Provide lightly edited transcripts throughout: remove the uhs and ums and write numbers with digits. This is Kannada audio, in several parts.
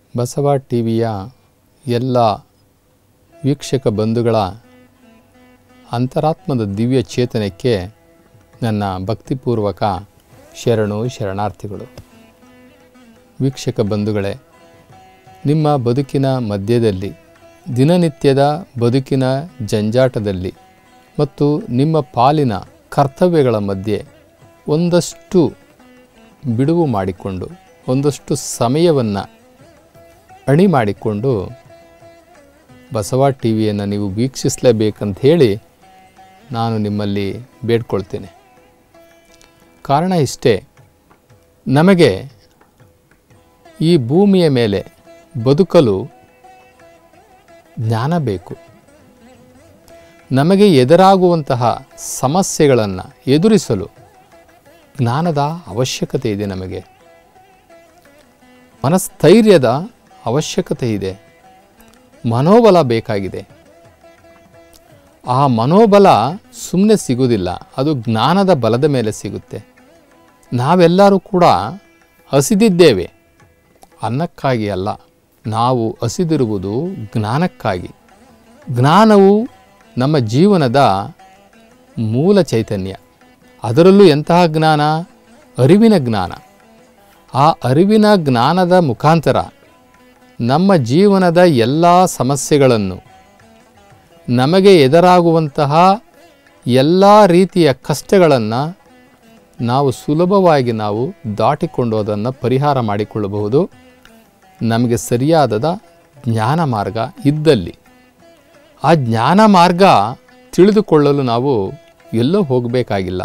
ಬಸವ ಟಿವಿಯ ಎಲ್ಲ ವೀಕ್ಷಕ ಬಂಧುಗಳ ಅಂತರಾತ್ಮದ ದಿವ್ಯ ಚೇತನಕ್ಕೆ ನನ್ನ ಭಕ್ತಿಪೂರ್ವಕ ಶರಣಾರ್ಥಿಗಳು. ವೀಕ್ಷಕ ಬಂಧುಗಳೇ, ನಿಮ್ಮ ಬದುಕಿನ ಮಧ್ಯದಲ್ಲಿ, ದಿನನಿತ್ಯದ ಬದುಕಿನ ಜಂಜಾಟದಲ್ಲಿ ಮತ್ತು ನಿಮ್ಮ ಪಾಲಿನ ಕರ್ತವ್ಯಗಳ ಮಧ್ಯೆ ಒಂದಷ್ಟು ಬಿಡುವು ಮಾಡಿಕೊಂಡು, ಒಂದಷ್ಟು ಸಮಯವನ್ನು ಅಣಿ ಮಾಡಿಕೊಂಡು ಬಸವ ಟಿವಿಯನ್ನು ನೀವು ವೀಕ್ಷಿಸಲೇಬೇಕಂತ ಹೇಳಿ ನಾನು ನಿಮ್ಮಲ್ಲಿ ಬೇಡ್ಕೊಳ್ತೇನೆ. ಕಾರಣ ಇಷ್ಟೇ, ನಮಗೆ ಈ ಭೂಮಿಯ ಮೇಲೆ ಬದುಕಲು ಜ್ಞಾನ ಬೇಕು. ನಮಗೆ ಎದುರಾಗುವಂತಹ ಸಮಸ್ಯೆಗಳನ್ನು ಎದುರಿಸಲು ಜ್ಞಾನದ ಅವಶ್ಯಕತೆ ಇದೆ. ನಮಗೆ ಮನಸ್ಥೈರ್ಯದ ಅವಶ್ಯಕತೆ ಇದೆ. ಮನೋಬಲ ಬೇಕಾಗಿದೆ. ಆ ಮನೋಬಲ ಸುಮ್ಮನೆ ಸಿಗುವುದಿಲ್ಲ, ಅದು ಜ್ಞಾನದ ಬಲದ ಮೇಲೆ ಸಿಗುತ್ತೆ. ನಾವೆಲ್ಲರೂ ಕೂಡ ಹಸಿದಿದ್ದೇವೆ, ಅನ್ನಕ್ಕಾಗಿ ಅಲ್ಲ. ನಾವು ಹಸಿದಿರುವುದು ಜ್ಞಾನಕ್ಕಾಗಿ. ಜ್ಞಾನವು ನಮ್ಮ ಜೀವನದ ಮೂಲ ಚೈತನ್ಯ. ಅದರಲ್ಲೂ ಎಂತಹ ಜ್ಞಾನ? ಅರಿವಿನ ಜ್ಞಾನ. ಆ ಅರಿವಿನ ಜ್ಞಾನದ ಮುಖಾಂತರ ನಮ್ಮ ಜೀವನದ ಎಲ್ಲ ಸಮಸ್ಯೆಗಳನ್ನು, ನಮಗೆ ಎದುರಾಗುವಂತಹ ಎಲ್ಲ ರೀತಿಯ ಕಷ್ಟಗಳನ್ನು ನಾವು ಸುಲಭವಾಗಿ ದಾಟಿಕೊಂಡು ಅದನ್ನು ಪರಿಹಾರ ಮಾಡಿಕೊಳ್ಳಬಹುದು. ನಮಗೆ ಸರಿಯಾದ ಜ್ಞಾನ ಮಾರ್ಗ ಇದ್ದಲ್ಲಿ. ಆ ಜ್ಞಾನ ಮಾರ್ಗ ತಿಳಿದುಕೊಳ್ಳಲು ನಾವು ಎಲ್ಲೋ ಹೋಗಬೇಕಾಗಿಲ್ಲ.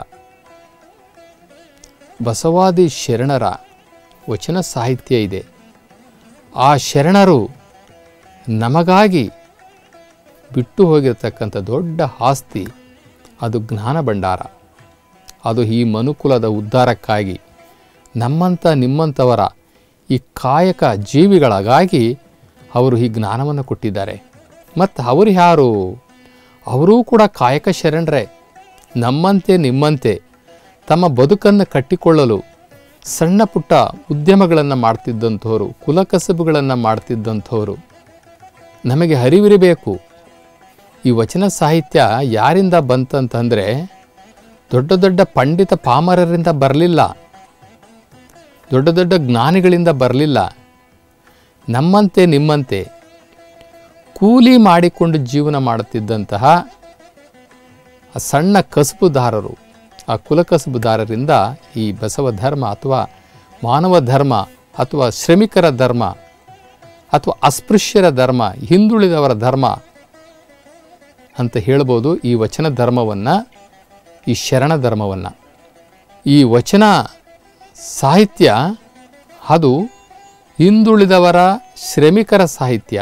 ಬಸವಾದಿ ಶರಣರ ವಚನ ಸಾಹಿತ್ಯ ಇದೆ. ಆ ಶರಣರು ನಮಗಾಗಿ ಬಿಟ್ಟು ಹೋಗಿರತಕ್ಕಂಥ ದೊಡ್ಡ ಆಸ್ತಿ ಅದು ಜ್ಞಾನ ಭಂಡಾರ. ಅದು ಈ ಮನುಕುಲದ ಉದ್ಧಾರಕ್ಕಾಗಿ, ನಮ್ಮಂಥ ನಿಮ್ಮಂಥವರ ಈ ಕಾಯಕ ಜೀವಿಗಳಿಗಾಗಿ ಅವರು ಈ ಜ್ಞಾನವನ್ನು ಕೊಟ್ಟಿದ್ದಾರೆ. ಮತ್ತು ಅವರು ಯಾರು? ಅವರೂ ಕೂಡ ಕಾಯಕ ಶರಣರೇ. ನಮ್ಮಂತೆ ನಿಮ್ಮಂತೆ ತಮ್ಮ ಬದುಕನ್ನು ಕಟ್ಟಿಕೊಳ್ಳಲು ಸಣ್ಣ ಪುಟ್ಟ ಉದ್ಯಮಗಳನ್ನು ಮಾಡ್ತಿದ್ದಂಥವರು, ಕುಲಕಸಬುಗಳನ್ನು ಮಾಡ್ತಿದ್ದಂಥವರು. ನಮಗೆ ಅರಿವಿರಬೇಕು, ಈ ವಚನ ಸಾಹಿತ್ಯ ಯಾರಿಂದ ಬಂತಂತಂದರೆ ದೊಡ್ಡ ದೊಡ್ಡ ಪಂಡಿತ ಪಾಮರರಿಂದ ಬರಲಿಲ್ಲ, ದೊಡ್ಡ ದೊಡ್ಡ ಜ್ಞಾನಿಗಳಿಂದ ಬರಲಿಲ್ಲ. ನಮ್ಮಂತೆ ನಿಮ್ಮಂತೆ ಕೂಲಿ ಮಾಡಿಕೊಂಡು ಜೀವನ ಮಾಡುತ್ತಿದ್ದಂತಹ ಆ ಸಣ್ಣ ಕಸಬುದಾರರು, ಆ ಕುಲಕಸಬುದಾರರಿಂದ ಈ ಬಸವ ಧರ್ಮ ಅಥವಾ ಮಾನವ ಧರ್ಮ ಅಥವಾ ಶ್ರಮಿಕರ ಧರ್ಮ ಅಥವಾ ಅಸ್ಪೃಶ್ಯರ ಧರ್ಮ, ಹಿಂದುಳಿದವರ ಧರ್ಮ ಅಂತ ಹೇಳ್ಬೋದು. ಈ ವಚನ ಧರ್ಮವನ್ನು, ಈ ಶರಣ ಧರ್ಮವನ್ನು, ಈ ವಚನ ಸಾಹಿತ್ಯ ಅದು ಹಿಂದುಳಿದವರ ಶ್ರಮಿಕರ ಸಾಹಿತ್ಯ.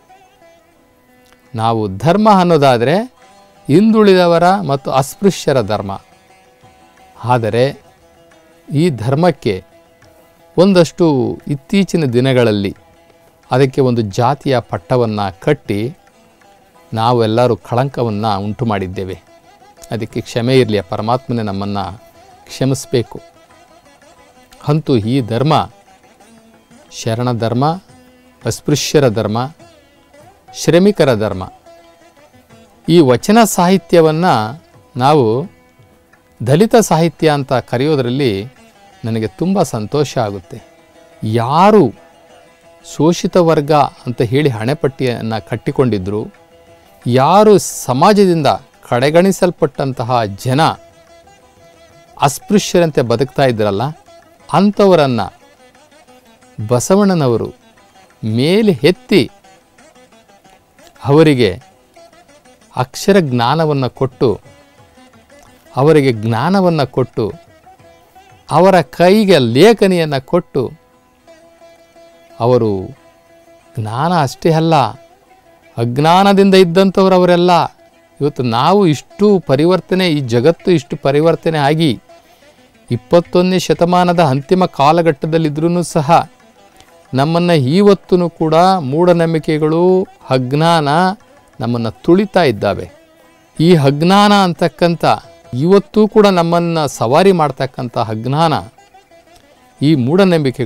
ನಾವು ಧರ್ಮ ಅನ್ನೋದಾದರೆ ಹಿಂದುಳಿದವರ ಮತ್ತು ಅಸ್ಪೃಶ್ಯರ ಧರ್ಮ. ಆದರೆ ಈ ಧರ್ಮಕ್ಕೆ ಒಂದಷ್ಟು ಇತ್ತೀಚಿನ ದಿನಗಳಲ್ಲಿ ಅದಕ್ಕೆ ಒಂದು ಜಾತಿಯ ಪಟ್ಟವನ್ನು ಕಟ್ಟಿ ನಾವೆಲ್ಲರೂ ಕಳಂಕವನ್ನು ಉಂಟು ಮಾಡಿದ್ದೇವೆ. ಅದಕ್ಕೆ ಕ್ಷಮೆ ಇರಲಿ, ಪರಮಾತ್ಮನೇ ನಮ್ಮನ್ನು ಕ್ಷಮಿಸಬೇಕು. ಅಂತೂ ಈ ಧರ್ಮ ಶರಣ ಧರ್ಮ, ಅಸ್ಪೃಶ್ಯರ ಧರ್ಮ, ಶ್ರಮಿಕರ ಧರ್ಮ. ಈ ವಚನ ಸಾಹಿತ್ಯವನ್ನು ನಾವು ದಲಿತ ಸಾಹಿತ್ಯ ಅಂತ ಕರೆಯೋದರಲ್ಲಿ ನನಗೆ ತುಂಬ ಸಂತೋಷ ಆಗುತ್ತೆ. ಯಾರು ಶೋಷಿತ ವರ್ಗ ಅಂತ ಹೇಳಿ ಹಣೆಪಟ್ಟಿಯನ್ನು ಕಟ್ಟಿಕೊಂಡಿದ್ದರು, ಯಾರು ಸಮಾಜದಿಂದ ಕಡೆಗಣಿಸಲ್ಪಟ್ಟಂತಹ ಜನ ಅಸ್ಪೃಶ್ಯರಂತೆ ಬದುಕ್ತಾ ಇದ್ರಲ್ಲ, ಅಂಥವರನ್ನು ಬಸವಣ್ಣನವರು ಮೇಲೆ ಎತ್ತಿ ಅವರಿಗೆ ಅಕ್ಷರ ಜ್ಞಾನವನ್ನು ಕೊಟ್ಟು, ಅವರಿಗೆ ಜ್ಞಾನವನ್ನು ಕೊಟ್ಟು, ಅವರ ಕೈಗೆ ಲೇಖನಿಯನ್ನು ಕೊಟ್ಟು, ಅವರು ಜ್ಞಾನ ಅಷ್ಟೇ ಅಲ್ಲ, ಅಜ್ಞಾನದಿಂದ ಇದ್ದಂಥವ್ರು ಅವರೆಲ್ಲ. ಇವತ್ತು ನಾವು ಇಷ್ಟು ಪರಿವರ್ತನೆ, ಈ ಜಗತ್ತು ಇಷ್ಟು ಪರಿವರ್ತನೆ ಆಗಿ 21ನೇ ಶತಮಾನದ ಅಂತಿಮ ಕಾಲಘಟ್ಟದಲ್ಲಿದ್ರೂ ಸಹ ನಮ್ಮನ್ನು ಇವತ್ತೂ ಕೂಡ ಮೂಢನಂಬಿಕೆಗಳು, ಅಜ್ಞಾನ ನಮ್ಮನ್ನು ತುಳಿತಾ ಇದ್ದಾವೆ. ಈ ಅಜ್ಞಾನ ಅಂತಕ್ಕಂಥ ಇವತ್ತೂ ಕೂಡ ನಮ್ಮನ್ನು ಸವಾರಿ ಮಾಡ್ತಕ್ಕಂಥ ಅಜ್ಞಾನ, ಈ ಮೂಢನಂಬಿಕೆಗಳು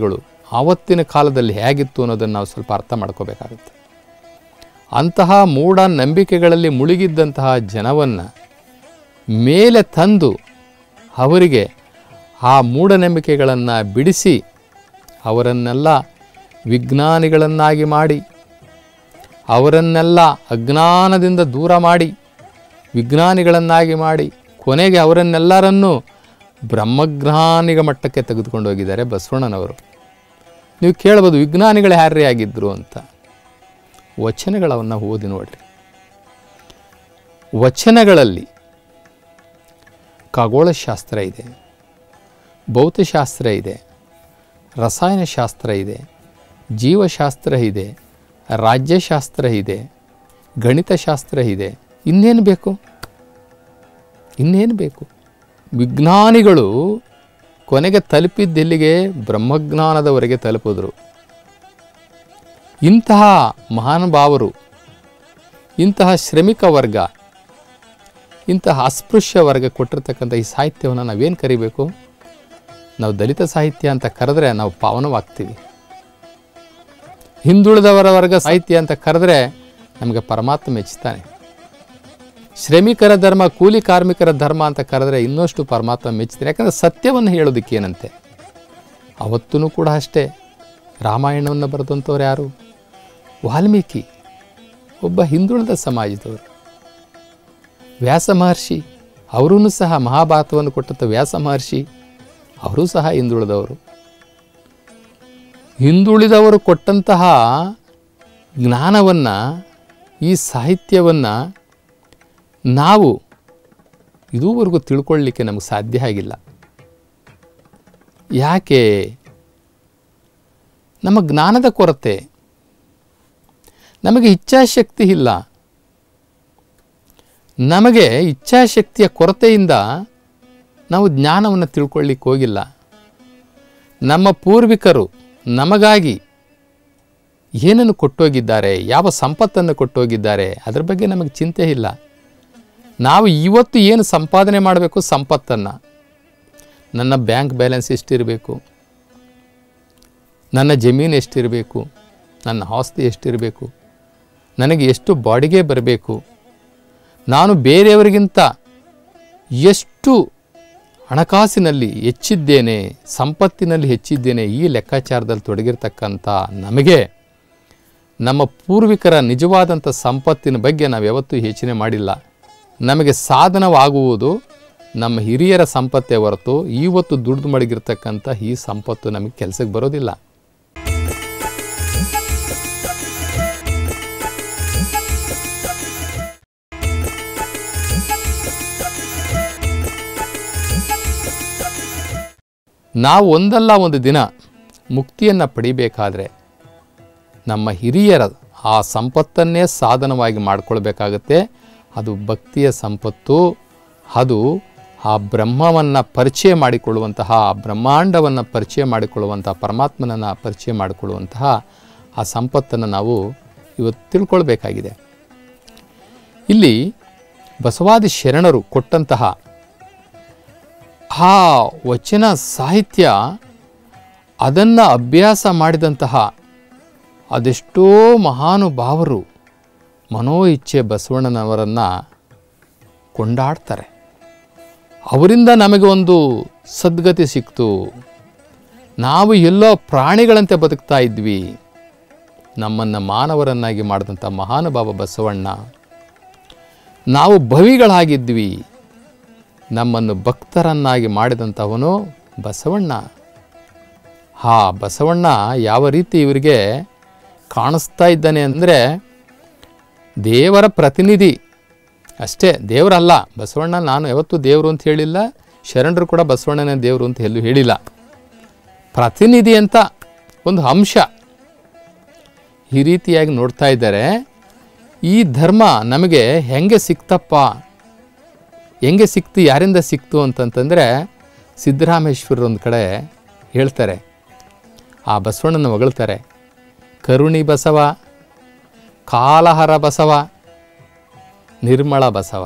ಆವತ್ತಿನ ಕಾಲದಲ್ಲಿ ಹೇಗಿತ್ತು ಅನ್ನೋದನ್ನು ನಾವು ಸ್ವಲ್ಪ ಅರ್ಥ ಮಾಡ್ಕೋಬೇಕಾಗುತ್ತೆ. ಅಂತಹ ಮೂಢ ನಂಬಿಕೆಗಳಲ್ಲಿ ಮುಳುಗಿದ್ದಂತಹ ಜನವನ್ನು ಮೇಲೆ ತಂದು ಅವರಿಗೆ ಆ ಮೂಢನಂಬಿಕೆಗಳನ್ನು ಬಿಡಿಸಿ ಅವರನ್ನೆಲ್ಲ ವಿಜ್ಞಾನಿಗಳನ್ನಾಗಿ ಮಾಡಿ, ಅವರನ್ನೆಲ್ಲ ಅಜ್ಞಾನದಿಂದ ದೂರ ಮಾಡಿ ವಿಜ್ಞಾನಿಗಳನ್ನಾಗಿ ಮಾಡಿ, ಕೊನೆಗೆ ಅವರನ್ನೆಲ್ಲರನ್ನೂ ಬ್ರಹ್ಮಜ್ಞಾನಿಗ ಮಟ್ಟಕ್ಕೆ ತೆಗೆದುಕೊಂಡು ಹೋಗಿದ್ದಾರೆ ಬಸವಣ್ಣನವರು. ನೀವು ಕೇಳ್ಬೋದು, ವಿಜ್ಞಾನಿಗಳು ಯಾರೇ ಆಗಿದ್ದರು ಅಂತ. ವಚನಗಳನ್ನು ಓದಿ ನೋಡ್ರಿ. ವಚನಗಳಲ್ಲಿ ಖಗೋಳಶಾಸ್ತ್ರ ಇದೆ, ಭೌತಶಾಸ್ತ್ರ ಇದೆ, ರಸಾಯನಶಾಸ್ತ್ರ ಇದೆ, ಜೀವಶಾಸ್ತ್ರ ಇದೆ, ರಾಜ್ಯಶಾಸ್ತ್ರ ಇದೆ, ಗಣಿತಶಾಸ್ತ್ರ ಇದೆ. ಇನ್ನೇನು ಬೇಕು? ಇನ್ನೇನು ಬೇಕು? ವಿಜ್ಞಾನಿಗಳು ಕೊನೆಗೆ ತಲುಪಿದ್ದೆಲ್ಲಿಗೆ? ಬ್ರಹ್ಮಜ್ಞಾನದವರೆಗೆ ತಲುಪಿದ್ರು. ಇಂತಹ ಮಹಾನುಭಾವರು, ಇಂತಹ ಶ್ರಮಿಕ ವರ್ಗ, ಇಂತಹ ಅಸ್ಪೃಶ್ಯ ವರ್ಗ ಕೊಟ್ಟಿರ್ತಕ್ಕಂಥ ಈ ಸಾಹಿತ್ಯವನ್ನು ನಾವೇನು ಕರಿಬೇಕು? ನಾವು ದಲಿತ ಸಾಹಿತ್ಯ ಅಂತ ಕರೆದ್ರೆ ನಾವು ಪಾವನವಾಗ್ತೀವಿ. ಹಿಂದುಳಿದವರ ವರ್ಗ ಸಾಹಿತ್ಯ ಅಂತ ಕರೆದ್ರೆ ನಮಗೆ ಪರಮಾತ್ಮ ಮೆಚ್ಚುತ್ತಾನೆ. ಶ್ರಮಿಕರ ಧರ್ಮ, ಕೂಲಿ ಕಾರ್ಮಿಕರ ಧರ್ಮ ಅಂತ ಕರೆದ್ರೆ ಇನ್ನಷ್ಟು ಪರಮಾತ್ಮ ಮೆಚ್ಚುತ್ತಾನೆ. ಯಾಕಂದರೆ ಸತ್ಯವನ್ನು ಹೇಳೋದಕ್ಕೇನಂತೆ. ಅವತ್ತೂ ಕೂಡ ಅಷ್ಟೇ. ರಾಮಾಯಣವನ್ನು ಬರೆದಂಥವ್ರು ಯಾರು? ವಾಲ್ಮೀಕಿ, ಒಬ್ಬ ಹಿಂದುಳಿದ ಸಮಾಜದವರು. ವ್ಯಾಸ ಮಹರ್ಷಿ, ಅವರೂ ಸಹ ಮಹಾಭಾರತವನ್ನು ಕೊಟ್ಟಂಥ ವ್ಯಾಸ ಮಹರ್ಷಿ, ಅವರೂ ಸಹ ಹಿಂದುಳಿದವರು. ಹಿಂದುಳಿದವರು ಕೊಟ್ಟಂತಹ ಜ್ಞಾನವನ್ನು, ಈ ಸಾಹಿತ್ಯವನ್ನು ನಾವು ಇದುವರೆಗೂ ತಿಳ್ಕೊಳ್ಳಲಿಕ್ಕೆ ನಮಗೆ ಸಾಧ್ಯ ಆಗಿಲ್ಲ. ಯಾಕೆ? ನಮ್ಮ ಜ್ಞಾನದ ಕೊರತೆ, ನಮಗೆ ಇಚ್ಛಾಶಕ್ತಿ ಇಲ್ಲ. ನಮಗೆ ಇಚ್ಛಾಶಕ್ತಿಯ ಕೊರತೆಯಿಂದ ನಾವು ಜ್ಞಾನವನ್ನು ತಿಳ್ಕೊಳ್ಳಿಕ್ಕೆ ಹೋಗಿಲ್ಲ. ನಮ್ಮ ಪೂರ್ವಿಕರು ನಮಗಾಗಿ ಏನನ್ನು ಕೊಟ್ಟೋಗಿದ್ದಾರೆ, ಯಾವ ಸಂಪತ್ತನ್ನು ಕೊಟ್ಟೋಗಿದ್ದಾರೆ, ಅದರ ಬಗ್ಗೆ ನಮಗೆ ಚಿಂತೆ ಇಲ್ಲ. ನಾವು ಇವತ್ತು ಏನು ಸಂಪಾದನೆ ಮಾಡಬೇಕು, ಸಂಪತ್ತನ್ನು, ನನ್ನ ಬ್ಯಾಂಕ್ ಬ್ಯಾಲೆನ್ಸ್ ಎಷ್ಟಿರಬೇಕು, ನನ್ನ ಜಮೀನು ಎಷ್ಟಿರಬೇಕು, ನನ್ನ ಆಸ್ತಿ ಎಷ್ಟಿರಬೇಕು, ನನಗೆ ಎಷ್ಟು ಬಾಡಿಗೆ ಬರಬೇಕು, ನಾನು ಬೇರೆಯವರಿಗಿಂತ ಎಷ್ಟು ಹಣಕಾಸಿನಲ್ಲಿ ಹೆಚ್ಚಿದ್ದೇನೆ, ಸಂಪತ್ತಿನಲ್ಲಿ ಹೆಚ್ಚಿದ್ದೇನೆ, ಈ ಲೆಕ್ಕಾಚಾರದಲ್ಲಿ ತೊಡಗಿರ್ತಕ್ಕಂಥ ನಮಗೆ ನಮ್ಮ ಪೂರ್ವಿಕರ ನಿಜವಾದಂಥ ಸಂಪತ್ತಿನ ಬಗ್ಗೆ ನಾವು ಯಾವತ್ತೂ ಯೋಚನೆ ಮಾಡಿಲ್ಲ. ನಮಗೆ ಸಾಧನವಾಗುವುದು ನಮ್ಮ ಹಿರಿಯರ ಸಂಪತ್ತೇ ಹೊರತು ಇವತ್ತು ದುಡ್ದು ಮಡಗಿರ್ತಕ್ಕಂಥ ಈ ಸಂಪತ್ತು ನಮಗೆ ಕೆಲಸಕ್ಕೆ ಬರೋದಿಲ್ಲ. ನಾವು ಒಂದಲ್ಲ ಒಂದು ದಿನ ಮುಕ್ತಿಯನ್ನು ಪಡಿಬೇಕಾದ್ರೆ ನಮ್ಮ ಹಿರಿಯರ ಆ ಸಂಪತ್ತನ್ನೇ ಸಾಧನವಾಗಿ ಮಾಡಿಕೊಳ್ಬೇಕಾಗತ್ತೆ. ಅದು ಭಕ್ತಿಯ ಸಂಪತ್ತು. ಅದು ಆ ಬ್ರಹ್ಮವನ್ನು ಪರಿಚಯ ಮಾಡಿಕೊಳ್ಳುವಂತಹ, ಆ ಬ್ರಹ್ಮಾಂಡವನ್ನು ಪರಿಚಯ ಮಾಡಿಕೊಳ್ಳುವಂತಹ, ಪರಮಾತ್ಮನನ್ನು ಪರಿಚಯ ಮಾಡಿಕೊಳ್ಳುವಂತಹ ಆ ಸಂಪತ್ತನ್ನು ನಾವು ಇವತ್ತು ತಿಳ್ಕೊಳ್ಬೇಕಾಗಿದೆ. ಇಲ್ಲಿ ಬಸವಾದಿ ಶರಣರು ಕೊಟ್ಟಂತಹ ಆ ವಚನ ಸಾಹಿತ್ಯ, ಅದನ್ನು ಅಭ್ಯಾಸ ಮಾಡಿದಂತಹ ಅದೆಷ್ಟೋ ಮಹಾನುಭಾವರು ಮನೋ ಇಚ್ಛೆ ಬಸವಣ್ಣನವರನ್ನು ಕೊಂಡಾಡ್ತಾರೆ. ಅವರಿಂದ ನಮಗೆ ಒಂದು ಸದ್ಗತಿ ಸಿಕ್ತು, ನಾವು ಎಲ್ಲೋ ಪ್ರಾಣಿಗಳಂತೆ ಬದುಕ್ತಾ ಇದ್ವಿ, ನಮ್ಮನ್ನು ಮಾನವರನ್ನಾಗಿ ಮಾಡಿದಂಥ ಮಹಾನುಭಾವ ಬಸವಣ್ಣ. ನಾವು ಭವಿಗಳಾಗಿದ್ವಿ, ನಮ್ಮನ್ನು ಭಕ್ತರನ್ನಾಗಿ ಮಾಡಿದಂಥವನು ಬಸವಣ್ಣ. ಬಸವಣ್ಣ ಯಾವ ರೀತಿ ಇವರಿಗೆ ಕಾಣಿಸ್ತಾ ಇದ್ದಾನೆ ಅಂದರೆ, ದೇವರ ಪ್ರತಿನಿಧಿ ಅಷ್ಟೇ, ದೇವರಲ್ಲ. ಬಸವಣ್ಣ ನಾನು ಯಾವತ್ತೂ ದೇವರು ಅಂತ ಹೇಳಿಲ್ಲ, ಶರಣರು ಕೂಡ ಬಸವಣ್ಣನೇ ದೇವರು ಅಂತ ಎಲ್ಲೂ ಹೇಳಿಲ್ಲ. ಪ್ರತಿನಿಧಿ ಅಂತ ಒಂದು ಅಂಶ ಈ ರೀತಿಯಾಗಿ ನೋಡ್ತಾ ಇದ್ದಾರೆ. ಈ ಧರ್ಮ ನಮಗೆ ಹೆಂಗೆ ಸಿಕ್ತಪ್ಪ, ಹೆಂಗೆ ಸಿಕ್ತು, ಯಾರಿಂದ ಸಿಕ್ತು ಅಂತಂತಂದರೆ, ಸಿದ್ದರಾಮೇಶ್ವರರು ಒಂದು ಕಡೆ ಹೇಳ್ತಾರೆ, ಆ ಬಸವಣ್ಣನ ಹೊಗಳ್ತಾರೆ. ಕರುಣಿ ಬಸವ, ಕಾಲಹರ ಬಸವ, ನಿರ್ಮಳ ಬಸವ,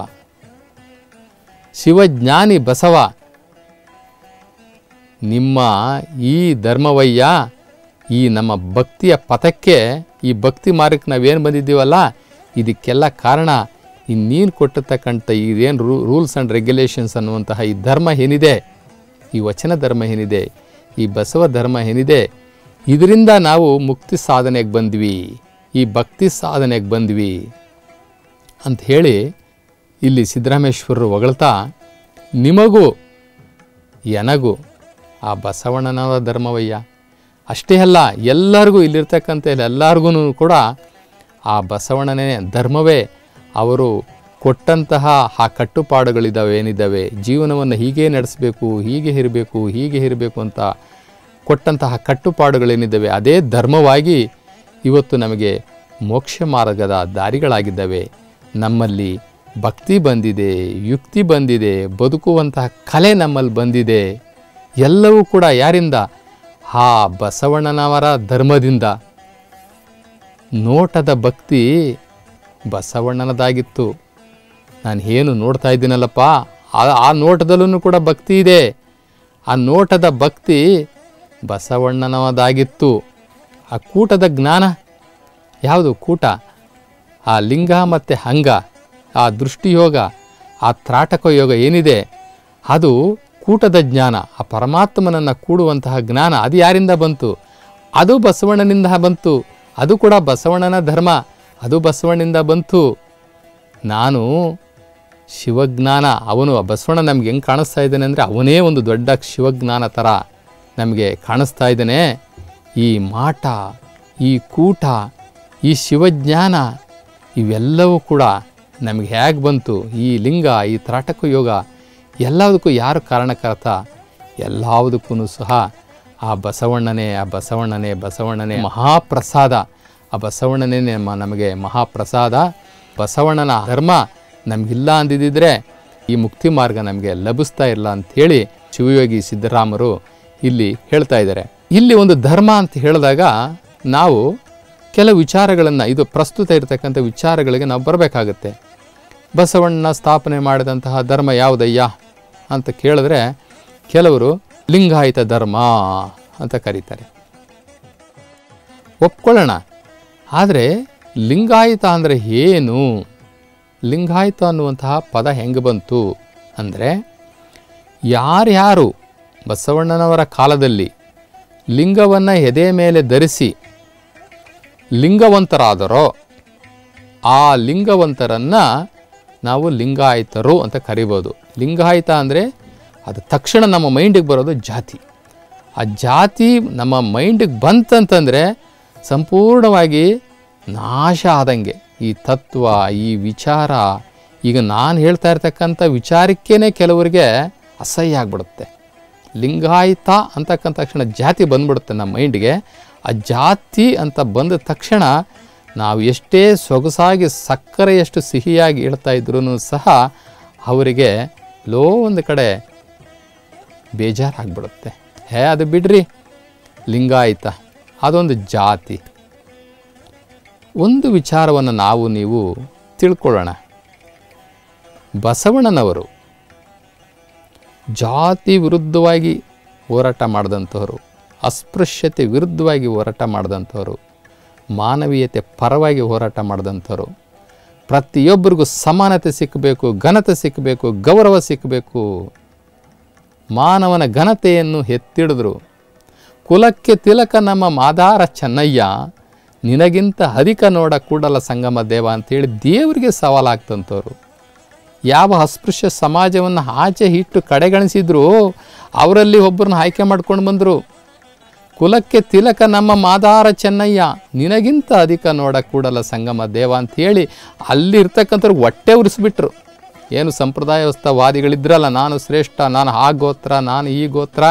ಶಿವಜ್ಞಾನಿ ಬಸವ, ನಿಮ್ಮ ಈ ಧರ್ಮವಯ್ಯ ಈ ನಮ್ಮ ಭಕ್ತಿಯ ಪಥಕ್ಕೆ, ಈ ಭಕ್ತಿ ಮಾರ್ಗಕ್ಕೆ ನಾವೇನು ಬಂದಿದ್ದೀವಲ್ಲ, ಇದಕ್ಕೆಲ್ಲ ಕಾರಣ ನೀನು ಕೊಟ್ಟಿರ್ತಕ್ಕಂಥ ಇದೇನು ರೂಲ್ಸ್ ಆ್ಯಂಡ್ ರೆಗ್ಯುಲೇಷನ್ಸ್ ಅನ್ನುವಂತಹ ಈ ಧರ್ಮ ಏನಿದೆ, ಈ ವಚನ ಧರ್ಮ ಏನಿದೆ, ಈ ಬಸವ ಧರ್ಮ ಏನಿದೆ, ಇದರಿಂದ ನಾವು ಮುಕ್ತಿ ಸಾಧನೆಗೆ ಬಂದ್ವಿ, ಈ ಭಕ್ತಿ ಸಾಧನೆಗೆ ಬಂದ್ವಿ ಅಂತ ಹೇಳಿ ಇಲ್ಲಿ ಸಿದ್ದರಾಮೇಶ್ವರರು ಹೊಗಳ್ತಾ, ನಿಮಗೂ ಎನಗೂ ಆ ಬಸವಣ್ಣನ ಧರ್ಮವಯ್ಯ, ಅಷ್ಟೇ ಅಲ್ಲ ಎಲ್ಲರಿಗೂ ಇಲ್ಲಿರ್ತಕ್ಕಂಥ ಎಲ್ಲರಿಗೂ ಕೂಡ ಆ ಬಸವಣ್ಣನೇ ಧರ್ಮವೇ, ಅವರು ಕೊಟ್ಟಂತಹ ಆ ಕಟ್ಟುಪಾಡುಗಳಿದ್ದಾವೆ ಏನಿದ್ದಾವೆ, ಜೀವನವನ್ನು ಹೀಗೆ ನಡೆಸಬೇಕು, ಹೀಗೆ ಇರಬೇಕು ಅಂತ ಕೊಟ್ಟಂತಹ ಕಟ್ಟುಪಾಡುಗಳೇನಿದ್ದಾವೆ ಅದೇ ಧರ್ಮವಾಗಿ ಇವತ್ತು ನಮಗೆ ಮೋಕ್ಷ ಮಾರ್ಗದ ದಾರಿಗಳಾಗಿದ್ದಾವೆ. ನಮ್ಮಲ್ಲಿ ಭಕ್ತಿ ಬಂದಿದೆ, ಯುಕ್ತಿ ಬಂದಿದೆ, ಬದುಕುವಂತಹ ಕಲೆ ನಮ್ಮಲ್ಲಿ ಬಂದಿದೆ. ಎಲ್ಲವೂ ಕೂಡ ಯಾರಿಂದ? ಆ ಬಸವಣ್ಣನವರ ಧರ್ಮದಿಂದ. ನೋಟದ ಭಕ್ತಿ ಬಸವಣ್ಣನದಾಗಿತ್ತು. ನಾನು ಏನು ನೋಡ್ತಾ ಇದ್ದೀನಲ್ಲಪ್ಪ, ಆ ನೋಟದಲ್ಲೂ ಕೂಡ ಭಕ್ತಿ ಇದೆ. ಆ ನೋಟದ ಭಕ್ತಿ ಬಸವಣ್ಣನದಾಗಿತ್ತು. ಆ ಕೂಟದ ಜ್ಞಾನ ಯಾವುದು? ಕೂಟ, ಆ ಲಿಂಗ ಮತ್ತು ಅಂಗ, ಆ ದೃಷ್ಟಿಯೋಗ, ಆ ತ್ರಾಟಕ ಯೋಗ ಏನಿದೆ ಅದು ಕೂಟದ ಜ್ಞಾನ. ಆ ಪರಮಾತ್ಮನನ್ನು ಕೂಡುವಂತಹ ಜ್ಞಾನ ಅದು ಯಾರಿಂದ ಬಂತು? ಅದು ಬಸವಣ್ಣನಿಂದ ಬಂತು. ಅದು ಕೂಡ ಬಸವಣ್ಣನ ಧರ್ಮ, ಅದು ಬಸವಣ್ಣಿಂದ ಬಂತು. ನಾನು ಶಿವಜ್ಞಾನ, ಅವನು ಬಸವಣ್ಣ ನಮ್ಗೆ ಹೆಂಗೆ ಕಾಣಿಸ್ತಾ ಇದ್ದಾನೆ ಅಂದರೆ ಅವನೇ ಒಂದು ದೊಡ್ಡ ಶಿವಜ್ಞಾನ ಥರ ನಮಗೆ ಕಾಣಿಸ್ತಾ ಇದ್ದಾನೆ. ಈ ಮಾಟ, ಈ ಕೂಟ, ಈ ಶಿವಜ್ಞಾನ ಇವೆಲ್ಲವೂ ಕೂಡ ನಮಗೆ ಹೇಗೆ ಬಂತು? ಈ ಲಿಂಗ, ಈ ತ್ರಾಟಕ ಯೋಗ ಎಲ್ಲದಕ್ಕೂ ಯಾರು ಕಾರಣಕರ್ತ? ಎಲ್ಲದಕ್ಕೂ ಸಹ ಆ ಬಸವಣ್ಣನೇ ಮಹಾಪ್ರಸಾದ. ಆ ಬಸವಣ್ಣನೇ ನಮಗೆ ಮಹಾಪ್ರಸಾದ. ಬಸವಣ್ಣನ ಧರ್ಮ ನಮಗಿಲ್ಲ ಅಂದಿದ್ದರೆ ಈ ಮುಕ್ತಿ ಮಾರ್ಗ ನಮಗೆ ಲಭಿಸ್ತಾ ಇಲ್ಲ ಅಂಥೇಳಿ ಶಿವಯೋಗಿ ಸಿದ್ದರಾಮರು ಇಲ್ಲಿ ಹೇಳ್ತಾ ಇದ್ದಾರೆ. ಇಲ್ಲಿ ಒಂದು ಧರ್ಮ ಅಂತ ಹೇಳಿದಾಗ ನಾವು ಕೆಲವು ವಿಚಾರಗಳನ್ನು, ಇದು ಪ್ರಸ್ತುತ ಇರತಕ್ಕಂಥ ವಿಚಾರಗಳಿಗೆ ನಾವು ಬರಬೇಕಾಗತ್ತೆ. ಬಸವಣ್ಣ ಸ್ಥಾಪನೆ ಮಾಡಿದಂತಹ ಧರ್ಮ ಯಾವುದಯ್ಯ ಅಂತ ಕೇಳಿದ್ರೆ ಕೆಲವರು ಲಿಂಗಾಯತ ಧರ್ಮ ಅಂತ ಕರೀತಾರೆ. ಒಪ್ಕೊಳ್ಳೋಣ. ಆದರೆ ಲಿಂಗಾಯತ ಅಂದರೆ ಏನು? ಲಿಂಗಾಯತ ಅನ್ನುವಂತಹ ಪದ ಹೆಂಗೆ ಬಂತು ಅಂದರೆ, ಯಾರ್ಯಾರು ಬಸವಣ್ಣನವರ ಕಾಲದಲ್ಲಿ ಲಿಂಗವನ್ನು ಎದೆ ಮೇಲೆ ಧರಿಸಿ ಲಿಂಗವಂತರಾದರೋ ಆ ಲಿಂಗವಂತರನ್ನು ನಾವು ಲಿಂಗಾಯತರು ಅಂತ ಕರಿಬೋದು. ಲಿಂಗಾಯತ ಅಂದರೆ ಅದು ತಕ್ಷಣ ನಮ್ಮ ಮೈಂಡಿಗೆ ಬರೋದು ಜಾತಿ. ಆ ಜಾತಿ ನಮ್ಮ ಮೈಂಡಿಗೆ ಬಂತಂತಂದರೆ ಸಂಪೂರ್ಣವಾಗಿ ನಾಶ ಆದಂಗೆ. ಈ ತತ್ವ, ಈ ವಿಚಾರ, ಈಗ ನಾನು ಹೇಳ್ತಾ ಇರ್ತಕ್ಕಂಥ ವಿಚಾರಕ್ಕೇ ಕೆಲವರಿಗೆ ಅಸಹ್ಯ ಆಗಿಬಿಡುತ್ತೆ. ಲಿಂಗಾಯತ ಅಂತಕ್ಕಂಥ ತಕ್ಷಣ ಜಾತಿ ಬಂದ್ಬಿಡುತ್ತೆ ನಮ್ಮ ಮೈಂಡಿಗೆ. ಆ ಜಾತಿ ಅಂತ ಬಂದ ತಕ್ಷಣ ನಾವು ಎಷ್ಟೇ ಸೊಗಸಾಗಿ ಸಕ್ಕರೆಯಷ್ಟು ಸಿಹಿಯಾಗಿ ಹೇಳ್ತಾ ಇದ್ರೂ ಸಹ ಅವರಿಗೆ ಲೋ ಒಂದು ಕಡೆ ಬೇಜಾರಾಗ್ಬಿಡುತ್ತೆ. ಅದು ಬಿಡ್ರಿ, ಲಿಂಗಾಯತ ಅದೊಂದು ಜಾತಿ. ಒಂದು ವಿಚಾರವನ್ನು ನಾವು ನೀವು ತಿಳ್ಕೊಳ್ಳೋಣ. ಬಸವಣ್ಣನವರು ಜಾತಿ ವಿರುದ್ಧವಾಗಿ ಹೋರಾಟ ಮಾಡಿದಂಥವರು, ಅಸ್ಪೃಶ್ಯತೆ ವಿರುದ್ಧವಾಗಿ ಹೋರಾಟ ಮಾಡಿದಂಥವರು, ಮಾನವೀಯತೆ ಪರವಾಗಿ ಹೋರಾಟ ಮಾಡಿದಂಥವರು, ಪ್ರತಿಯೊಬ್ಬರಿಗೂ ಸಮಾನತೆ ಸಿಕ್ಕಬೇಕು, ಘನತೆ ಸಿಕ್ಕಬೇಕು, ಗೌರವ ಸಿಕ್ಕಬೇಕು, ಮಾನವನ ಘನತೆಯನ್ನು ಎತ್ತಿಡಿದ್ರು. ಕುಲಕ್ಕೆ ತಿಲಕ ನಮ್ಮ ಮಾದಾರ ಚೆನ್ನಯ್ಯ, ನಿನಗಿಂತ ಅಧಿಕ ನೋಡ ಕೂಡಲ ಸಂಗಮ ದೇವ ಅಂತೇಳಿ ದೇವರಿಗೆ ಸವಾಲಾಗ್ತಂಥವ್ರು. ಯಾವ ಅಸ್ಪೃಶ್ಯ ಸಮಾಜವನ್ನು ಆಚೆ ಇಟ್ಟು ಕಡೆಗಣಿಸಿದ್ರು ಅವರಲ್ಲಿ ಒಬ್ಬರನ್ನ ಆಯ್ಕೆ ಮಾಡ್ಕೊಂಡು ಬಂದರು. ಕುಲಕ್ಕೆ ತಿಲಕ ನಮ್ಮ ಮಾದಾರ ಚೆನ್ನಯ್ಯ, ನಿನಗಿಂತ ಅಧಿಕ ನೋಡ ಕೂಡಲ ಸಂಗಮ ದೇವ ಅಂಥೇಳಿ ಅಲ್ಲಿರ್ತಕ್ಕಂಥವ್ರಿಗೆ ಹೊಟ್ಟೆ ಉರಿಸ್ಬಿಟ್ರು. ಏನು ಸಂಪ್ರದಾಯಸ್ಥವಾದಿಗಳಿದ್ರಲ್ಲ, ನಾನು ಶ್ರೇಷ್ಠ, ನಾನು ಆ ಗೋತ್ರ, ನಾನು ಈ ಗೋತ್ರ,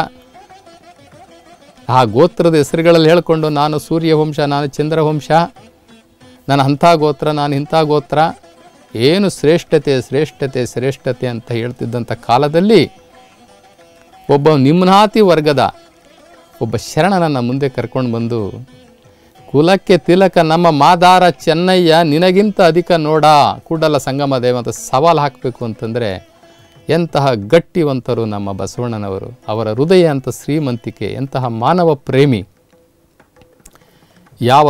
ಆ ಗೋತ್ರದ ಹೆಸರುಗಳಲ್ಲಿ ಹೇಳಿಕೊಂಡು ನಾನು ಸೂರ್ಯವಂಶ, ನಾನು ಚಂದ್ರವಂಶ, ನಾನು ಅಂಥ ಗೋತ್ರ, ನಾನು ಇಂಥ ಗೋತ್ರ, ಏನು ಶ್ರೇಷ್ಠತೆ ಶ್ರೇಷ್ಠತೆ ಶ್ರೇಷ್ಠತೆ ಅಂತ ಹೇಳ್ತಿದ್ದಂಥ ಕಾಲದಲ್ಲಿ ಒಬ್ಬ ನಿಮ್ನಾತಿ ವರ್ಗದ ಒಬ್ಬ ಶರಣನನ್ನು ಮುಂದೆ ಕರ್ಕೊಂಡು ಬಂದು, ಕುಲಕ್ಕೆ ತಿಲಕ ನಮ್ಮ ಮಾದಾರ ಚೆನ್ನಯ್ಯ, ನಿನಗಿಂತ ಅಧಿಕ ನೋಡ ಕೂಡಲ ಸಂಗಮ ದೇವ ಅಂತ ಸವಾಲು ಹಾಕಬೇಕು ಅಂತಂದರೆ ಎಂತಹ ಗಟ್ಟಿವಂತರು ನಮ್ಮ ಬಸವಣ್ಣನವರು. ಅವರ ಹೃದಯ ಅಂತ ಶ್ರೀಮಂತಿಕೆ, ಎಂತಹ ಮಾನವ ಪ್ರೇಮಿ. ಯಾವ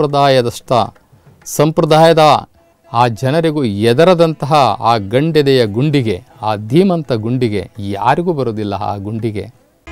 ಸಂಪ್ರದಾಯದ ಆ ಜನರಿಗೂ ಎದರದಂತಹ ಆ ಗಂಡೆದೆಯ ಗುಂಡಿಗೆ, ಆ ಧೀಮಂತ ಗುಂಡಿಗೆ ಯಾರಿಗೂ ಬರೋದಿಲ್ಲ. ಆ ಗುಂಡಿಗೆ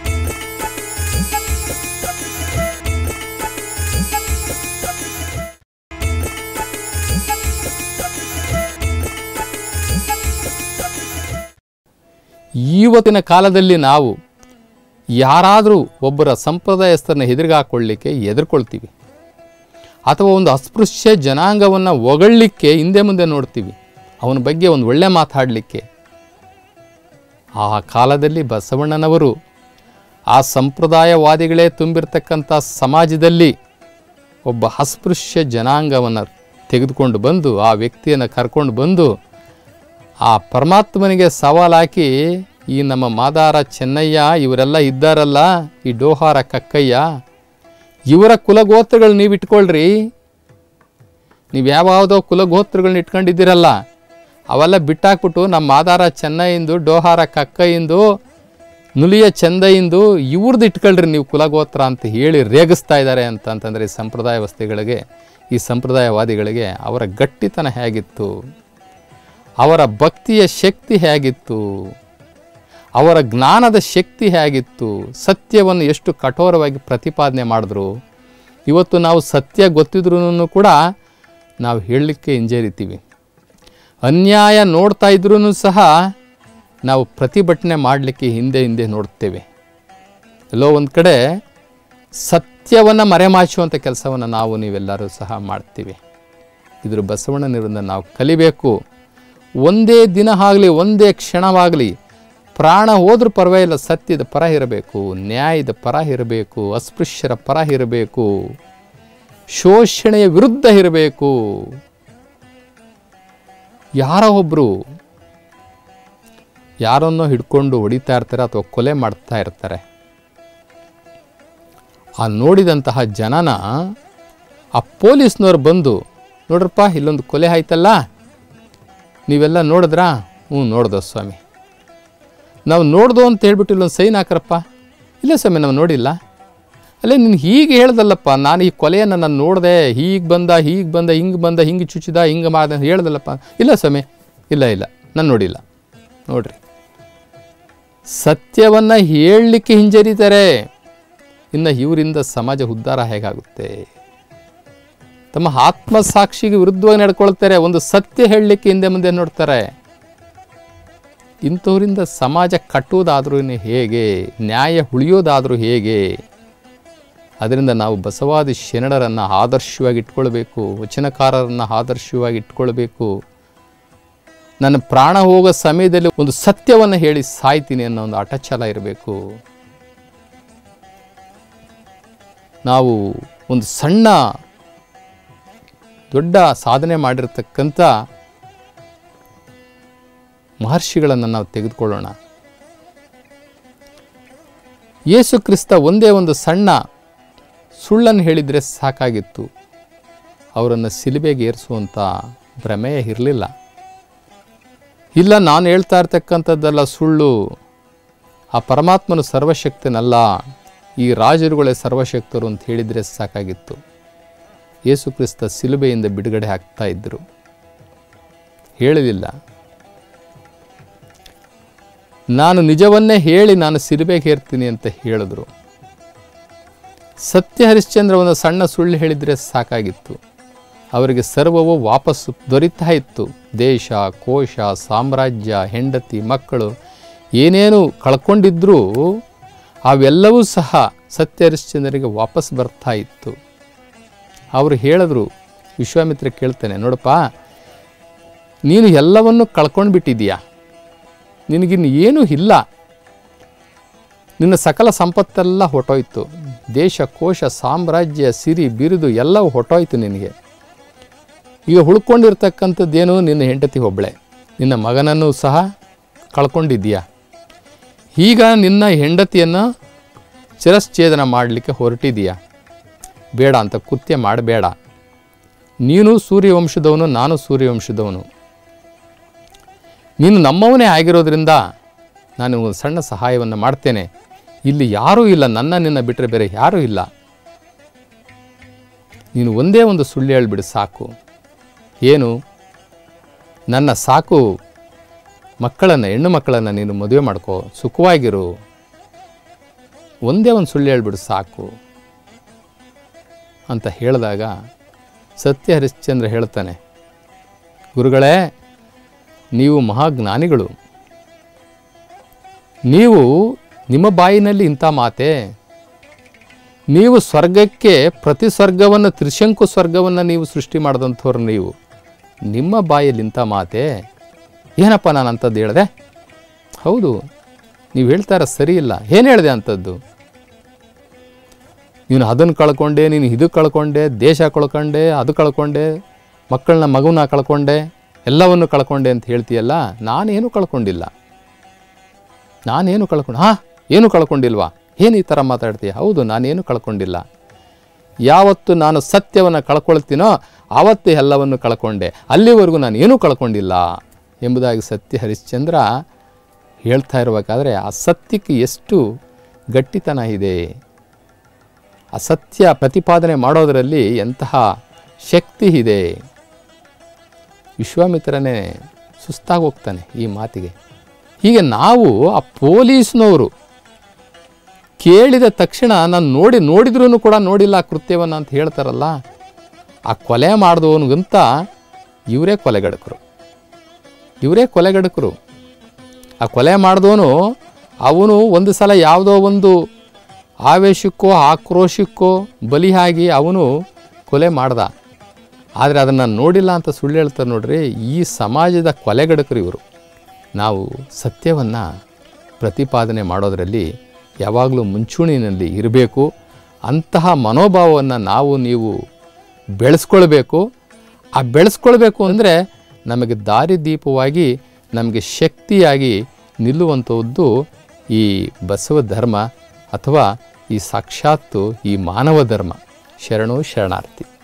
ಇವತ್ತಿನ ಕಾಲದಲ್ಲಿ ನಾವು ಯಾರಾದರೂ ಒಬ್ಬರ ಸಂಪ್ರದಾಯಸ್ಥರನ್ನ ಎದುರುಗಾಕೊಳ್ಳಿಕ್ಕೆ ಹೆದರ್ಕೊಳ್ತೀವಿ, ಅಥವಾ ಒಂದು ಅಸ್ಪೃಶ್ಯ ಜನಾಂಗವನ್ನು ಹೊಗಳಲಿಕ್ಕೆ ಹಿಂದೆ ಮುಂದೆ ನೋಡ್ತೀವಿ, ಅವನ ಬಗ್ಗೆ ಒಂದು ಒಳ್ಳೆ ಮಾತಾಡಲಿಕ್ಕೆ. ಆ ಕಾಲದಲ್ಲಿ ಬಸವಣ್ಣನವರು ಆ ಸಂಪ್ರದಾಯವಾದಿಗಳೇ ತುಂಬಿರ್ತಕ್ಕಂಥ ಸಮಾಜದಲ್ಲಿ ಒಬ್ಬ ಅಸ್ಪೃಶ್ಯ ಜನಾಂಗವನ್ನು ತೆಗೆದುಕೊಂಡು ಬಂದು, ಆ ವ್ಯಕ್ತಿಯನ್ನು ಕರ್ಕೊಂಡು ಬಂದು, ಆ ಪರಮಾತ್ಮನಿಗೆ ಸವಾಲಾಕಿ, ಈ ನಮ್ಮ ಮಾದಾರ ಚೆನ್ನಯ್ಯ ಇವರೆಲ್ಲ ಇದ್ದಾರಲ್ಲ, ಈ ಡೋಹಾರ ಕಕ್ಕಯ್ಯ, ಇವರ ಕುಲಗೋತ್ರಗಳು ನೀವು ಇಟ್ಕೊಳ್ರಿ, ನೀವು ಯಾವ್ಯಾವುದೋ ಕುಲಗೋತ್ರಗಳನ್ನ ಇಟ್ಕೊಂಡಿದ್ದೀರಲ್ಲ ಅವೆಲ್ಲ ಬಿಟ್ಟಾಕ್ಬಿಟ್ಟು ನಮ್ಮ ಮಾದಾರ ಚೆನ್ನೈಯಿಂದು, ಡೋಹಾರ ಕಕ್ಕಯ್ಯಂದು, ನುಲಿಯ ಚಂದೈಂದು ಇವ್ರದ್ದು ಇಟ್ಕೊಳ್ರಿ ನೀವು ಕುಲಗೋತ್ರ ಅಂತ ಹೇಳಿ ರೇಗಿಸ್ತಾ ಇದ್ದಾರೆ ಅಂತಂದರೆ ಈ ಸಂಪ್ರದಾಯವಾದಿಗಳಿಗೆ, ಈ ಸಂಪ್ರದಾಯವಾದಿಗಳಿಗೆ ಅವರ ಗಟ್ಟಿತನ ಹೇಗಿತ್ತು, ಅವರ ಭಕ್ತಿಯ ಶಕ್ತಿ ಹೇಗಿತ್ತು, ಅವರ ಜ್ಞಾನದ ಶಕ್ತಿ ಹೇಗಿತ್ತು, ಸತ್ಯವನ್ನು ಎಷ್ಟು ಕಠೋರವಾಗಿ ಪ್ರತಿಪಾದನೆ ಮಾಡಿದ್ರು. ಇವತ್ತು ನಾವು ಸತ್ಯ ಗೊತ್ತಿದ್ರೂ ಕೂಡ ನಾವು ಹೇಳಲಿಕ್ಕೆ ಹಿಂಜರಿತೀವಿ. ಅನ್ಯಾಯ ನೋಡ್ತಾ ಇದ್ರೂ ಸಹ ನಾವು ಪ್ರತಿಭಟನೆ ಮಾಡಲಿಕ್ಕೆ ಹಿಂದೆ ನೋಡ್ತೇವೆ. ಎಲ್ಲೋ ಒಂದು ಕಡೆ ಸತ್ಯವನ್ನು ಮರೆಮಾಚುವಂಥ ಕೆಲಸವನ್ನು ನೀವೆಲ್ಲರೂ ಸಹ ಮಾಡ್ತೀವಿ. ಇದ್ರ ಬಸವಣ್ಣನಿಂದ ನಾವು ಕಲಿಬೇಕು. ಒಂದೇ ದಿನ ಆಗಲಿ, ಒಂದೇ ಕ್ಷಣವಾಗಲಿ, ಪ್ರಾಣ ಹೋದ್ರೂ ಪರವಾಗಿಲ್ಲ, ಸತ್ಯದ ಪರ ಇರಬೇಕು, ನ್ಯಾಯದ ಪರ ಇರಬೇಕು, ಅಸ್ಪೃಶ್ಯರ ಪರ ಇರಬೇಕು, ಶೋಷಣೆಯ ವಿರುದ್ಧ ಇರಬೇಕು. ಯಾರೋ ಒಬ್ಬರು ಯಾರನ್ನೋ ಹಿಡ್ಕೊಂಡು ಹೊಡಿತಾ ಇರ್ತಾರೆ ಅಥವಾ ಕೊಲೆ ಮಾಡ್ತಾ ಇರ್ತಾರೆ. ಆ ನೋಡಿದಂತಹ ಜನನ ಆ ಪೊಲೀಸ್ನವ್ರು ಬಂದು, ನೋಡ್ರಪ್ಪ ಇಲ್ಲೊಂದು ಕೊಲೆ ಆಯ್ತಲ್ಲ, ನೀವೆಲ್ಲ ನೋಡಿದ್ರಾ? ಹ್ಞೂ ನೋಡ್ದೋ ಸ್ವಾಮಿ, ನಾವು ನೋಡ್ದೋ ಅಂತ ಹೇಳ್ಬಿಟ್ಟು ಇಲ್ಲೊಂದು ಸೈನ್ ಹಾಕ್ರಪ್ಪ. ಇಲ್ಲ ಸ್ವಾಮಿ ನಾವು ನೋಡಿಲ್ಲ. ಅಲ್ಲೇ ನೀನು ಹೀಗೆ ಹೇಳ್ದಲ್ಲಪ್ಪ, ನಾನು ಈ ಕೊಲೆಯನ್ನು ನಾನು ನೋಡಿದೆ, ಹೀಗೆ ಬಂದ ಹಿಂಗೆ ಚುಚ್ಚಿದ, ಹಿಂಗೆ ಮಾಡಿದೆ ಅಂತ ಹೇಳ್ದಲ್ಲಪ್ಪ. ಇಲ್ಲ ಸ್ವಾಮಿ, ಇಲ್ಲ ನಾನು ನೋಡಿಲ್ಲ. ನೋಡ್ರಿ, ಸತ್ಯವನ್ನು ಹೇಳಲಿಕ್ಕೆ ಹಿಂಜರಿತಾರೆ. ಇನ್ನು ಇವರಿಂದ ಸಮಾಜ ಉದ್ಧಾರ ಹೇಗಾಗುತ್ತೆ? ತಮ್ಮ ಆತ್ಮಸಾಕ್ಷಿಗೆ ವಿರುದ್ಧವಾಗಿ ನಡ್ಕೊಳ್ತಾರೆ, ಒಂದು ಸತ್ಯ ಹೇಳಲಿಕ್ಕೆ ಹಿಂದೆ ಮುಂದೆ ನೋಡ್ತಾರೆ. ಇಂಥವರಿಂದ ಸಮಾಜ ಕಟ್ಟುವುದಾದ್ರೂ ಹೇಗೆ, ನ್ಯಾಯ ಉಳಿಯೋದಾದರೂ ಹೇಗೆ? ಅದರಿಂದ ನಾವು ಬಸವಾದಿ ಶರಣರನ್ನು ಆದರ್ಶವಾಗಿ ಇಟ್ಕೊಳ್ಬೇಕು, ವಚನಕಾರರನ್ನು ಆದರ್ಶವಾಗಿ ಇಟ್ಕೊಳ್ಬೇಕು. ನನ್ನ ಪ್ರಾಣ ಹೋಗೋ ಸಮಯದಲ್ಲಿ ಒಂದು ಸತ್ಯವನ್ನು ಹೇಳಿ ಸಾಯ್ತೀನಿ ಅನ್ನೋ ಒಂದು ಅಟಛಲ ಇರಬೇಕು. ನಾವು ಒಂದು ಸಣ್ಣ ದೊಡ್ಡ ಸಾಧನೆ ಮಾಡಿರ್ತಕ್ಕಂಥ ಮಹರ್ಷಿಗಳನ್ನು ನಾವು ತೆಗೆದುಕೊಳ್ಳೋಣ. ಯೇಸು ಕ್ರಿಸ್ತ ಒಂದೇ ಒಂದು ಸಣ್ಣ ಸುಳ್ಳನ್ನು ಹೇಳಿದರೆ ಸಾಕಾಗಿತ್ತು, ಅವರನ್ನು ಸಿಲುಬೆಗೆ ಏರಿಸುವಂಥ ಭ್ರಮೆಯೇ ಇರಲಿಲ್ಲ. ಇಲ್ಲ, ನಾನು ಹೇಳ್ತಾ ಇರ್ತಕ್ಕಂಥದ್ದೆಲ್ಲ ಸುಳ್ಳು, ಆ ಪರಮಾತ್ಮನು ಸರ್ವಶಕ್ತನಲ್ಲ, ಈ ರಾಜರುಗಳೇ ಸರ್ವಶಕ್ತರು ಅಂತ ಹೇಳಿದರೆ ಸಾಕಾಗಿತ್ತು. ಯೇಸು ಕ್ರಿಸ್ತ ಸಿಲುಬೆಯಿಂದ ಬಿಡುಗಡೆ ಆಗ್ತಾ ಇದ್ದರು, ಹೇಳಲಿಲ್ಲ. ನಾನು ನಿಜವನ್ನೇ ಹೇಳಿ ನಾನು ಸಿಲುಬೆಗೆ ಏರ್ತೀನಿ ಅಂತ ಹೇಳಿದ್ರು. ಸತ್ಯ ಹರಿಶ್ಚಂದ್ರ ಒಂದು ಸಣ್ಣ ಸುಳ್ಳು ಹೇಳಿದರೆ ಸಾಕಾಗಿತ್ತು, ಅವರಿಗೆ ಸರ್ವವೂ ವಾಪಸ್ಸು ದೊರೀತಾ ಇತ್ತು. ದೇಶ, ಕೋಶ, ಸಾಮ್ರಾಜ್ಯ, ಹೆಂಡತಿ, ಮಕ್ಕಳು ಏನೇನು ಕಳ್ಕೊಂಡಿದ್ರೂ ಅವೆಲ್ಲವೂ ಸಹ ಸತ್ಯ ಹರಿಶ್ಚಂದ್ರರಿಗೆ ವಾಪಸ್ ಬರ್ತಾ ಇತ್ತು. ಅವರು ಹೇಳಿದ್ರು, ವಿಶ್ವಾಮಿತ್ರ ಕೇಳ್ತಾನೆ, ನೋಡಪ್ಪ ನೀನು ಎಲ್ಲವನ್ನು ಕಳ್ಕೊಂಡು ಬಿಟ್ಟಿದೀಯಾ, ನಿನಗಿನ್ನು ಏನೂ ಇಲ್ಲ, ನಿನ್ನ ಸಕಲ ಸಂಪತ್ತೆಲ್ಲ ಹೊಟ್ಟೋಯ್ತು, ದೇಶ, ಕೋಶ, ಸಾಮ್ರಾಜ್ಯ, ಸಿರಿ, ಬಿರುದು ಎಲ್ಲವೂ ಹೊಟ್ಟೋಯ್ತು ನಿನಗೆ. ಈಗ ಉಳ್ಕೊಂಡಿರ್ತಕ್ಕಂಥದ್ದೇನು ನಿನ್ನ ಹೆಂಡತಿ ಒಬ್ಬಳೆ, ನಿನ್ನ ಮಗನನ್ನು ಸಹ ಕಳ್ಕೊಂಡಿದ್ದೀಯಾ. ಈಗ ನಿನ್ನ ಹೆಂಡತಿಯನ್ನು ಚಿರಶ್ಛೇದನ ಮಾಡಲಿಕ್ಕೆ ಹೊರಟಿದೀಯಾ. ಬೇಡ ಅಂತ ಕೃತ್ಯ ಮಾಡಬೇಡ. ನೀನು ಸೂರ್ಯವಂಶದವನು, ನಾನು ಸೂರ್ಯವಂಶದವನು, ನೀನು ನಮ್ಮವನೇ ಆಗಿರೋದ್ರಿಂದ ನಾನು ಒಂದು ಸಣ್ಣ ಸಹಾಯವನ್ನು ಮಾಡ್ತೇನೆ. ಇಲ್ಲಿ ಯಾರೂ ಇಲ್ಲ, ನಿನ್ನ ಬಿಟ್ಟರೆ ಬೇರೆ ಯಾರೂ ಇಲ್ಲ. ನೀನು ಒಂದೇ ಒಂದು ಸುಳ್ಳು ಹೇಳ್ಬಿಡು ಸಾಕು. ಏನು? ನನ್ನ ಸಾಕು ಮಕ್ಕಳನ್ನು, ಹೆಣ್ಣು ಮಕ್ಕಳನ್ನು ನೀನು ಮದುವೆ ಮಾಡ್ಕೋ, ಸುಖವಾಗಿರು, ಒಂದೇ ಒಂದು ಸುಳ್ಳು ಹೇಳ್ಬಿಡು ಸಾಕು ಅಂತ ಹೇಳಿದಾಗ ಸತ್ಯ ಹರಿಶ್ಚಂದ್ರ ಹೇಳ್ತಾನೆ, ಗುರುಗಳೇ, ನೀವು ಮಹಾಜ್ಞಾನಿಗಳು, ನೀವು ನಿಮ್ಮ ಬಾಯಿನಲ್ಲಿ ಇಂಥ ಮಾತೆ, ನೀವು ಸ್ವರ್ಗಕ್ಕೆ ಪ್ರತಿ ಸ್ವರ್ಗವನ್ನು, ತ್ರಿಶಂಕು ಸ್ವರ್ಗವನ್ನು ನೀವು ಸೃಷ್ಟಿ ಮಾಡಿದಂಥವ್ರು, ನೀವು ನಿಮ್ಮ ಬಾಯಲ್ಲಿ ಇಂಥ ಮಾತೆ, ಏನಪ್ಪ ನಾನು ಅಂಥದ್ದು ಹೇಳಿದೆ? ಹೌದು, ನೀವು ಹೇಳ್ತಾರ ಸರಿ ಇಲ್ಲ. ಏನು ಹೇಳಿದೆ ಅಂಥದ್ದು? ನೀನು ಅದನ್ನು ಕಳ್ಕೊಂಡೆ, ನೀನು ಇದು ಕಳ್ಕೊಂಡೆ, ದೇಶ ಕಳ್ಕೊಂಡೆ, ಅದು ಕಳ್ಕೊಂಡೆ, ಮಗುನ ಕಳ್ಕೊಂಡೆ, ಎಲ್ಲವನ್ನು ಕಳ್ಕೊಂಡೆ ಅಂತ ಹೇಳ್ತೀಯಲ್ಲ. ನಾನೇನು ಕಳ್ಕೊಂಡಿಲ್ಲ. ಏನು ಕಳ್ಕೊಂಡಿಲ್ವಾ? ಏನು ಈ ಥರ ಮಾತಾಡ್ತೀಯ? ಹೌದು, ನಾನೇನು ಕಳ್ಕೊಂಡಿಲ್ಲ. ಯಾವತ್ತು ನಾನು ಸತ್ಯವನ್ನು ಕಳ್ಕೊಳ್ತೀನೋ ಆವತ್ತು ಎಲ್ಲವನ್ನು ಕಳ್ಕೊಂಡೆ, ಅಲ್ಲಿವರೆಗೂ ನಾನು ಏನೂ ಕಳ್ಕೊಂಡಿಲ್ಲ ಎಂಬುದಾಗಿ ಸತ್ಯ ಹರಿಶ್ಚಂದ್ರ ಹೇಳ್ತಾ ಇರಬೇಕಾದ್ರೆ ಆ ಸತ್ಯಕ್ಕೆ ಎಷ್ಟು ಗಟ್ಟಿತನ ಇದೆ, ಆ ಸತ್ಯ ಪ್ರತಿಪಾದನೆ ಮಾಡೋದರಲ್ಲಿ ಎಂತಹ ಶಕ್ತಿ ಇದೆ. ವಿಶ್ವಾಮಿತ್ರನೇ ಸುಸ್ತಾಗಿ ಹೋಗ್ತಾನೆ ಈ ಮಾತಿಗೆ. ಹೀಗೆ ನಾವು ಆ ಪೊಲೀಸ್ನವರು ಕೇಳಿದ ತಕ್ಷಣ ನಾನು ನೋಡಿದ್ರೂ ಕೂಡ ನೋಡಿಲ್ಲ ಆ ಕೃತ್ಯವನ್ನು ಅಂತ ಹೇಳ್ತಾರಲ್ಲ, ಆ ಕೊಲೆ ಮಾಡಿದವನಿಗಂತ ಇವರೇ ಕೊಲೆಗಡಕರು. ಆ ಕೊಲೆ ಮಾಡಿದವನು ಅವನು ಒಂದು ಸಲ ಯಾವುದೋ ಒಂದು ಆವೇಶಕ್ಕೋ ಆಕ್ರೋಶಕ್ಕೋ ಬಲಿಯಾಗಿ ಅವನು ಕೊಲೆ ಮಾಡ್ದ. ಆದರೆ ಅದನ್ನು ನೋಡಿಲ್ಲ ಅಂತ ಸುಳ್ಳು ಹೇಳ್ತಾರೆ ನೋಡ್ರಿ, ಈ ಸಮಾಜದ ಕೊಲೆಗಡಕರು ಇವರು. ನಾವು ಸತ್ಯವನ್ನು ಪ್ರತಿಪಾದನೆ ಮಾಡೋದರಲ್ಲಿ ಯಾವಾಗಲೂ ಮುಂಚೂಣಿನಲ್ಲಿ ಇರಬೇಕು. ಅಂತಹ ಮನೋಭಾವವನ್ನು ನೀವು ಬೆಳೆಸ್ಕೊಳ್ಬೇಕು. ಆ ಬೆಳೆಸ್ಕೊಳ್ಬೇಕು ಅಂದರೆ ನಮಗೆ ದಾರಿದೀಪವಾಗಿ, ನಮಗೆ ಶಕ್ತಿಯಾಗಿ ನಿಲ್ಲುವಂಥದ್ದು ಈ ಬಸವ ಧರ್ಮ ಅಥವಾ ಈ ಸಾಕ್ಷಾತ್ತು ಈ ಮಾನವ ಧರ್ಮ. ಶರಣು ಶರಣಾರ್ಥಿ.